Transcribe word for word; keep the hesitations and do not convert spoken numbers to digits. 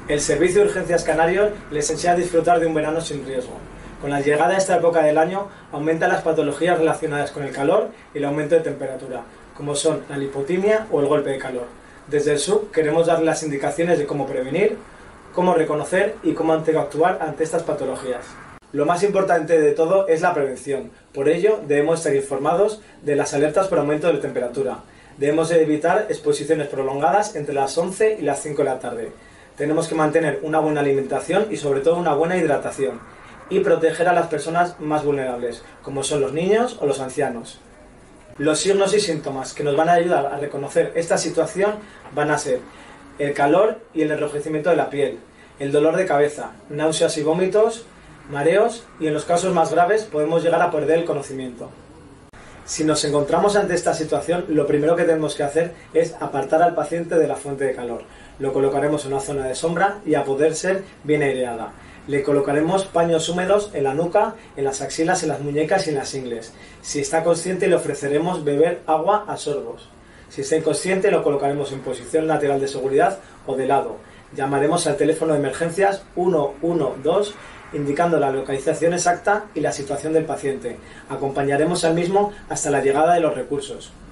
El Servicio de Urgencias Canario les enseña a disfrutar de un verano sin riesgo. Con la llegada de esta época del año, aumentan las patologías relacionadas con el calor y el aumento de temperatura, como son la lipotimia o el golpe de calor. Desde el S U C queremos darles las indicaciones de cómo prevenir, cómo reconocer y cómo actuar ante estas patologías. Lo más importante de todo es la prevención. Por ello, debemos estar informados de las alertas por aumento de la temperatura. Debemos evitar exposiciones prolongadas entre las once y las cinco de la tarde. Tenemos que mantener una buena alimentación y sobre todo una buena hidratación. Y proteger a las personas más vulnerables, como son los niños o los ancianos. Los signos y síntomas que nos van a ayudar a reconocer esta situación van a ser el calor y el enrojecimiento de la piel, el dolor de cabeza, náuseas y vómitos, mareos y en los casos más graves podemos llegar a perder el conocimiento. Si nos encontramos ante esta situación, lo primero que tenemos que hacer es apartar al paciente de la fuente de calor. Lo colocaremos en una zona de sombra y a poder ser bien aireada. Le colocaremos paños húmedos en la nuca, en las axilas, en las muñecas y en las ingles. Si está consciente, le ofreceremos beber agua a sorbos. Si está inconsciente, lo colocaremos en posición lateral de seguridad o de lado. Llamaremos al teléfono de emergencias uno uno dos, indicando la localización exacta y la situación del paciente. Acompañaremos al mismo hasta la llegada de los recursos.